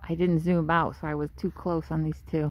I didn't zoom out, so I was too close on these two.